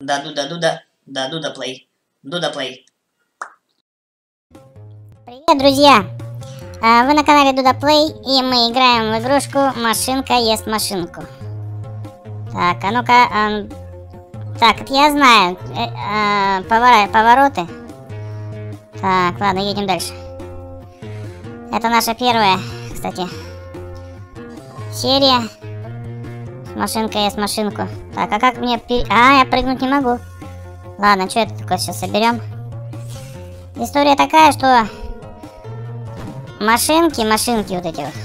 Да, Дуда, да, Дуда плей. Дуда плей. Привет, друзья! Вы на канале Дуда Плей, и мы играем в игрушку «Машинка ест машинку». Так, а ну-ка... так, это я знаю. Повороты. Так, ладно, едем дальше. Это наша первая, кстати, серия. «Машинка ест машинку». Так, а как мне... я прыгнуть не могу. Ладно, что это такое? Сейчас соберем. История такая, что... Машинки вот эти вот.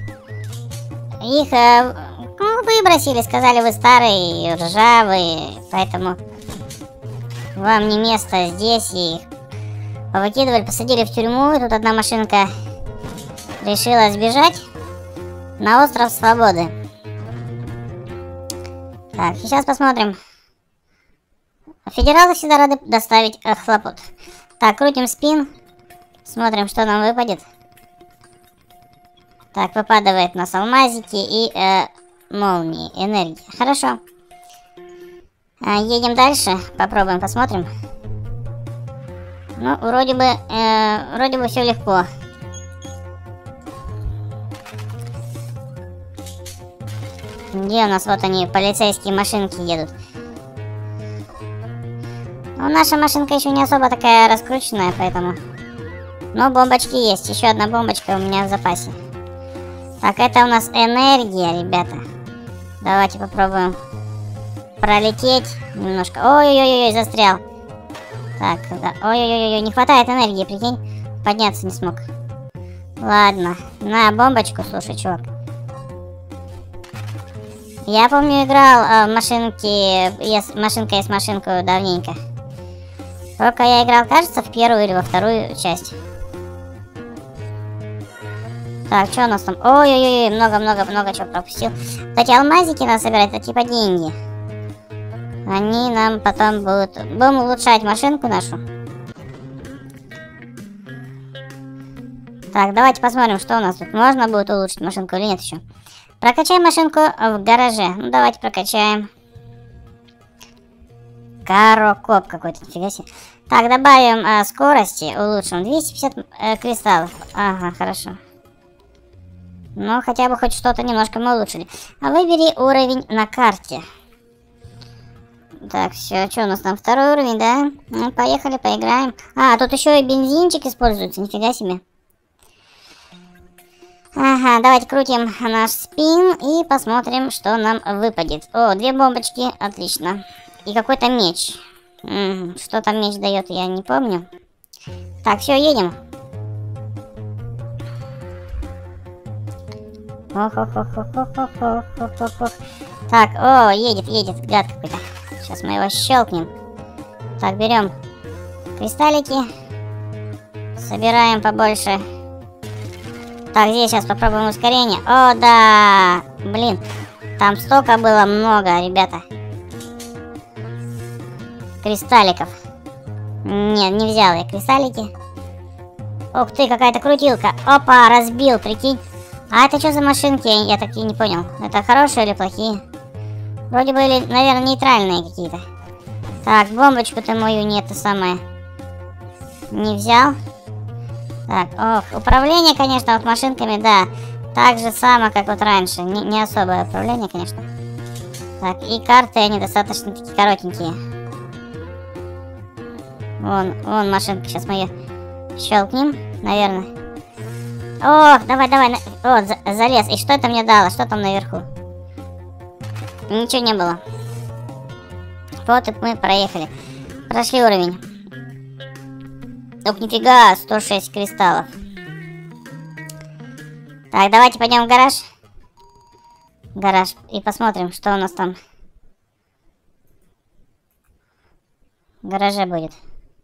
Их выбросили, сказали, вы старые, ржавые, поэтому вам не место здесь. И их повыкидывали, посадили в тюрьму. И тут одна машинка решила сбежать на остров Свободы. Так, сейчас посмотрим. Федералы всегда рады доставить хлопот. Так, крутим спин. Смотрим, что нам выпадет. Так, выпадает у нас алмазики и молнии, энергии. Хорошо. Едем дальше. Попробуем, посмотрим. Ну, вроде бы все легко. Где у нас? Вот они, полицейские машинки едут. Но наша машинка еще не особо такая раскрученная, поэтому... Но бомбочки есть. Еще одна бомбочка у меня в запасе. Так, это у нас энергия, ребята. Давайте попробуем пролететь немножко. Ой-ой-ой, застрял. Так, да. Ой-ой-ой, не хватает энергии, прикинь. Подняться не смог. Ладно, на бомбочку, слушай, чувак. Я помню, играл в «Машинка ест машинку» давненько. Только я играл, кажется, в первую или во вторую часть. Так, что у нас там? Ой-ой-ой, много чего пропустил. Кстати, алмазики надо собирать, это типа деньги. Они нам потом будем улучшать машинку нашу. Так, давайте посмотрим, что у нас тут. Можно будет улучшить машинку или нет еще. Прокачаем машинку в гараже. Ну, давайте прокачаем. Карокоп какой-то, нифига себе. Так, добавим скорости, улучшим. 250 кристаллов. Ага, хорошо. Ну, хотя бы хоть что-то немножко мы улучшили. Выбери уровень на карте. Так, все, что у нас там? Второй уровень, да? Ну, поехали, поиграем. Тут еще и бензинчик используется, нифига себе. Ага, давайте крутим наш спин и посмотрим, что нам выпадет. О, 2 бомбочки, отлично. И какой-то меч. Что там меч дает, я не помню. Так, все, едем. Так, едет, гад какой-то. Сейчас мы его щелкнем. Так, берем кристаллики. Собираем побольше. Так, здесь сейчас попробуем ускорение. О, да! Блин, там столько было много, ребята. Кристалликов. Нет, не взял я кристаллики. Ух ты, какая-то крутилка. Опа, разбил, прикинь. А это что за машинки? Я так и не понял. Это хорошие или плохие? Вроде бы, наверное, нейтральные какие-то. Так, бомбочку-то мою нету самое. Не взял. Так, управление, конечно, вот машинками, да. Так же само, как вот раньше. Не особое управление, конечно. Так, и карты, они достаточно такие коротенькие. Вон машинка, сейчас мы ее щелкнем, наверное. Ох, давай. Вот, залез. И что это мне дало? Что там наверху? Ничего не было. Вот и мы проехали. Прошли уровень. Ох, нифига, 106 кристаллов. Так, давайте пойдем в гараж. И посмотрим, что у нас там в гараже будет.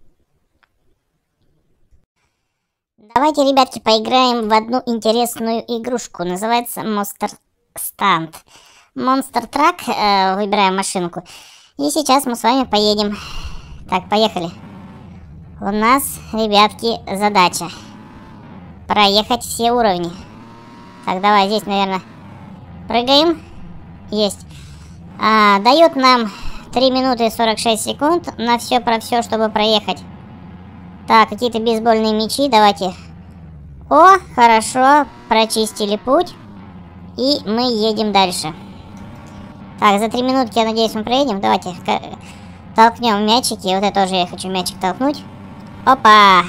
Давайте, ребятки, поиграем в одну интересную игрушку. Называется Monster Stand. Monster Truck. Выбираем машинку. И сейчас мы с вами поедем. Так, поехали. У нас, ребятки, задача проехать все уровни. Так, давай здесь, наверное, прыгаем. Есть. Дает нам 3 минуты 46 секунд на все про все, чтобы проехать. Так, какие-то бейсбольные мячи, давайте. О, хорошо, прочистили путь. И мы едем дальше. Так, за 3 минутки, я надеюсь, мы проедем. Давайте толкнем мячики. Вот это тоже я хочу мячик толкнуть. Опа!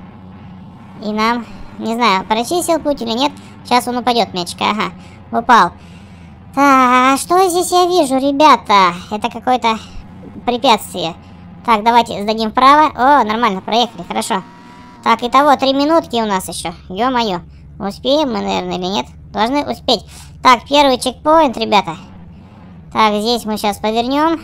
И нам, не знаю, прочистил путь или нет. Сейчас он упадет, мячик. Ага, упал. Так, что здесь я вижу, ребята? Это какое-то препятствие. Так, давайте сдадим вправо. О, нормально, проехали, хорошо. Так, итого 3 минутки у нас еще. Ё-моё. Успеем мы, наверное, или нет? Должны успеть. Так, первый чекпоинт, ребята. Так, здесь мы сейчас повернем.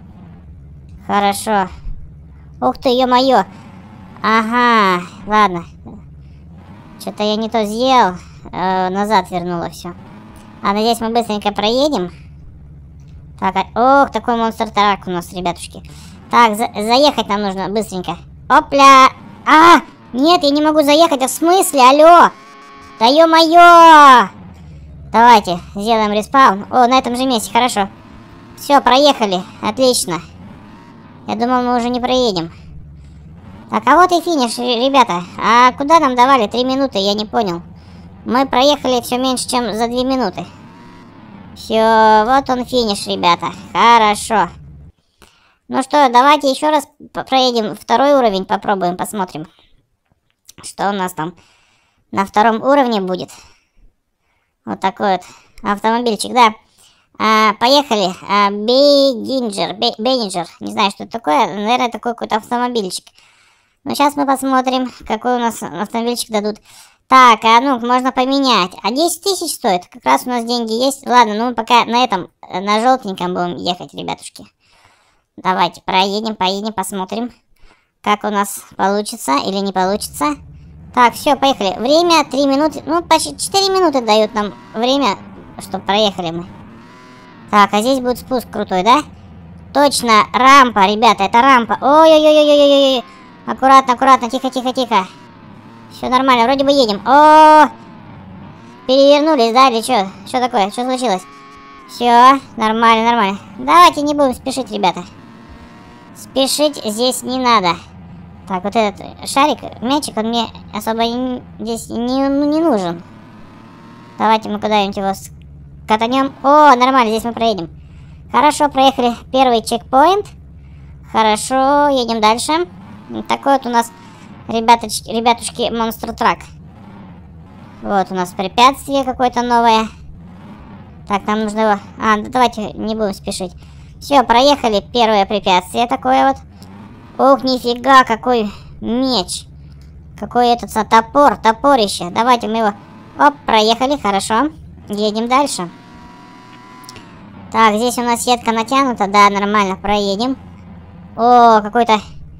Хорошо. Ух ты, ё-моё. Ага, ладно. Что-то я не то сделал. Назад вернуло все. А надеюсь, мы быстренько проедем. Так, ох, такой монстр-трак у нас, ребятушки. Так, заехать нам нужно быстренько. Опля! А! Нет, я не могу заехать. А в смысле? Алло! Да ё-моё! Давайте сделаем респаун. О, на этом же месте, хорошо. Все, проехали. Отлично. Я думал, мы уже не проедем. Так, а вот и финиш, ребята. А куда нам давали 3 минуты? Я не понял. Мы проехали все меньше, чем за 2 минуты. Все, вот он финиш, ребята. Хорошо. Ну что, давайте еще раз проедем второй уровень, попробуем, посмотрим, что у нас там на втором уровне будет. Вот такой вот автомобильчик, да. Поехали. Бейнджер. Не знаю, что это такое. Наверное, такой какой-то автомобильчик. Ну, сейчас мы посмотрим, какой у нас автомобильчик дадут. Так, а ну, можно поменять. А 10 тысяч стоит. Как раз у нас деньги есть. Ладно, ну мы пока на этом, на желтеньком будем ехать, ребятушки. Давайте поедем, посмотрим, как у нас получится или не получится. Так, все, поехали. Время 3 минуты. Ну, почти 4 минуты дают нам время, чтобы проехали мы. Так, а здесь будет спуск крутой, да? Точно, рампа, ребята, это рампа. Ой-ой-ой-ой-ой-ой. Аккуратно, аккуратно, тихо. Все нормально, вроде бы едем. О, перевернулись, да, или что? Что такое? Что случилось? Все, нормально. Давайте не будем спешить, ребята. Спешить здесь не надо. Так, вот этот шарик, мячик, он мне особо здесь не нужен. Давайте мы куда-нибудь его катанем. О, нормально, здесь мы проедем. Хорошо, проехали первый чекпоинт. Хорошо, едем дальше. Такой вот у нас, ребятушки, монстр-трак. Вот у нас препятствие какое-то новое. Так, нам нужно его... давайте не будем спешить. Все, проехали первое препятствие такое вот. Ух, нифига, какой меч. Какой этот топорище. Давайте мы его... Оп, проехали, хорошо. Едем дальше. Так, здесь у нас сетка натянута. Да, нормально, проедем. О, какой-то...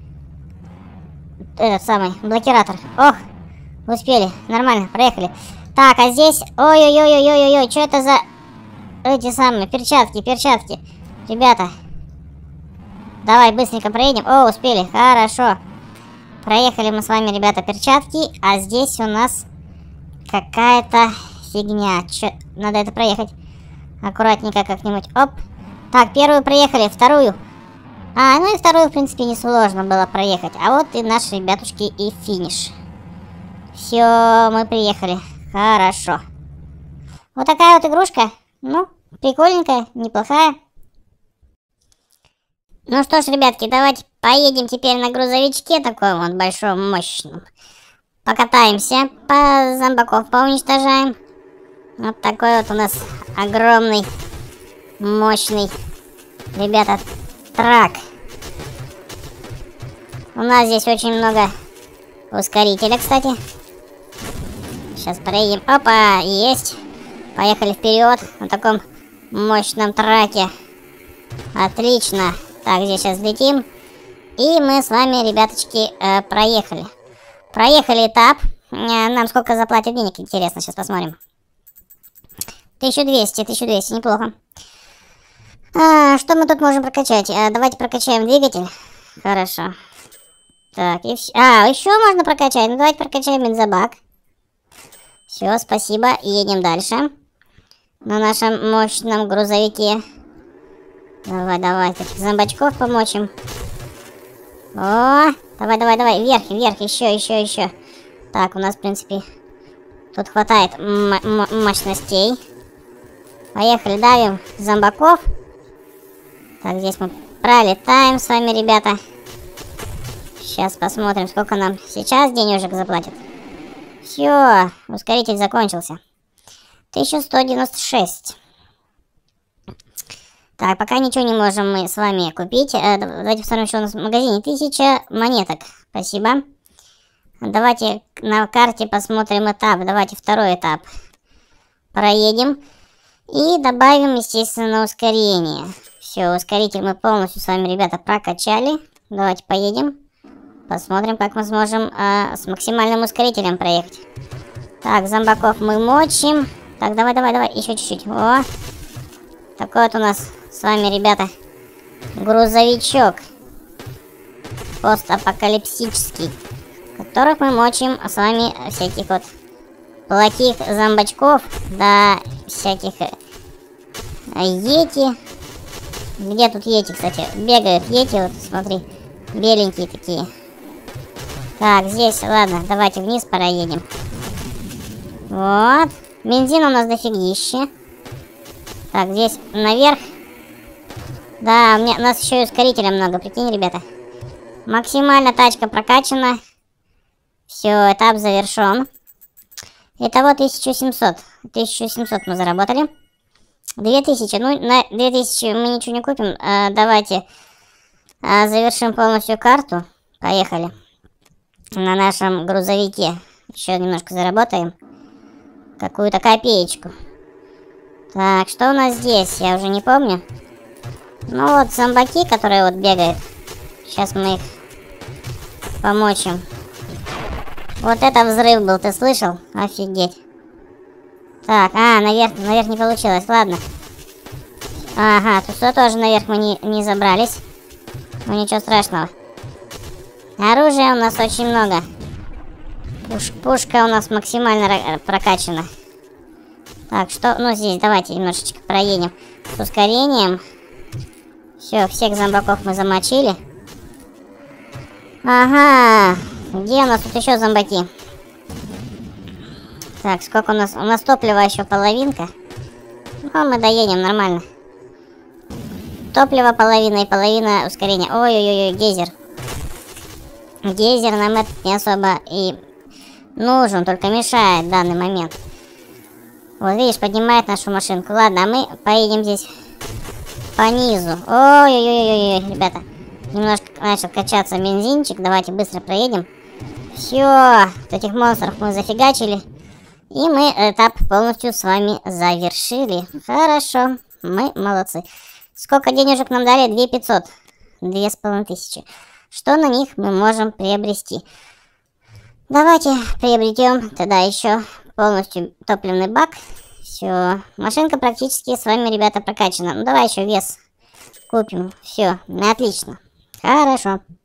Этот самый, блокиратор. Ох, успели, нормально, проехали. Так, а здесь... Ой-ой-ой-ой-ой-ой, что это за... Эти самые, перчатки. Ребята. Давай, быстренько проедем. О, успели, хорошо. Проехали мы с вами, ребята, перчатки. А здесь у нас какая-то фигня. Надо это проехать аккуратненько как-нибудь. Оп. Так, первую проехали, вторую. Ну и вторую, в принципе, несложно было проехать. А вот и наши, ребятушки, и финиш. Все, мы приехали. Хорошо. Вот такая вот игрушка. Ну, прикольненькая, неплохая. Ну что ж, ребятки, давайте поедем теперь на грузовичке таком вот большом, мощном. Покатаемся, по зомбаков поуничтожаем. Вот такой вот у нас огромный, мощный, ребята, трак. У нас здесь очень много ускорителя, кстати. Сейчас проедем. Опа, есть. Поехали вперед на таком мощном траке. Отлично. Так, здесь сейчас летим. И мы с вами, ребяточки, проехали. Проехали этап. Нам сколько заплатят денег, интересно, сейчас посмотрим. 1200, неплохо. Что мы тут можем прокачать? Давайте прокачаем двигатель. Хорошо. Так, и все. Еще можно прокачать. Ну, давайте прокачаем бензобак. Все, спасибо. Едем дальше. На нашем мощном грузовике. Давай, давай, этих зомбачков помочь им. О, давай, давай, давай, вверх, вверх, еще. Так, у нас, в принципе, тут хватает мощностей. Поехали, давим зомбаков. Так, здесь мы пролетаем с вами, ребята. Сейчас посмотрим, сколько нам сейчас денежек заплатят. Все, ускоритель закончился. 1196. Так, пока ничего не можем мы с вами купить. Давайте посмотрим, что у нас в магазине. 1000 монеток. Спасибо. Давайте на карте посмотрим этап. Давайте второй этап. Проедем. И добавим, естественно, ускорение. Все, ускоритель мы полностью с вами, ребята, прокачали. Давайте поедем. Посмотрим, как мы сможем с максимальным ускорителем проехать. Так, зомбаков мы мочим. Так, давай, еще чуть-чуть. О, такой вот у нас с вами, ребята, грузовичок постапокалипсический, в которых мы мочим с вами всяких вот плохих зомбачков, да, всяких йети. Где тут йети, кстати? Бегают йети, вот смотри, беленькие такие. Так, здесь, ладно, давайте вниз проедем. Вот. Бензина у нас дофигища. Так, здесь наверх. Да, у нас еще и ускорителя много, прикинь, ребята. Максимально тачка прокачана. Все, этап завершен. Итого 1700. 1700 мы заработали. 2000. Ну, на 2000 мы ничего не купим. Давайте завершим полностью карту. Поехали. На нашем грузовике. Еще немножко заработаем. Какую-то копеечку. Так, что у нас здесь? Я уже не помню. Ну вот, зомбаки, которые вот бегают. Сейчас мы их помочим. Вот это взрыв был, ты слышал? Офигеть. Так, наверх не получилось, ладно. Ага, тут что тоже наверх мы не забрались. Ну ничего страшного. Оружия у нас очень много. Пушка у нас максимально прокачана. Так, что, ну здесь давайте немножечко проедем с ускорением. Все, всех зомбаков мы замочили. Ага, где у нас тут еще зомбаки? Так, сколько у нас? У нас топлива еще половинка. Ну, мы доедем нормально. Топливо половина и половина ускорения. Ой-ой-ой, гейзер. Гейзер нам это не особо и нужен, только мешает в данный момент. Вот видишь, поднимает нашу машинку. Ладно, а мы поедем здесь по низу. Ой-ой-ой, ребята. Немножко начал качаться бензинчик. Давайте быстро проедем. Все, вот этих монстров мы зафигачили. И мы этап полностью с вами завершили. Хорошо, мы молодцы. Сколько денежек нам дали? 2500. 2500. Что на них мы можем приобрести? Давайте приобретем тогда еще полностью топливный бак. Все, машинка практически с вами, ребята, прокачана. Ну давай еще вес купим. Все, отлично. Хорошо.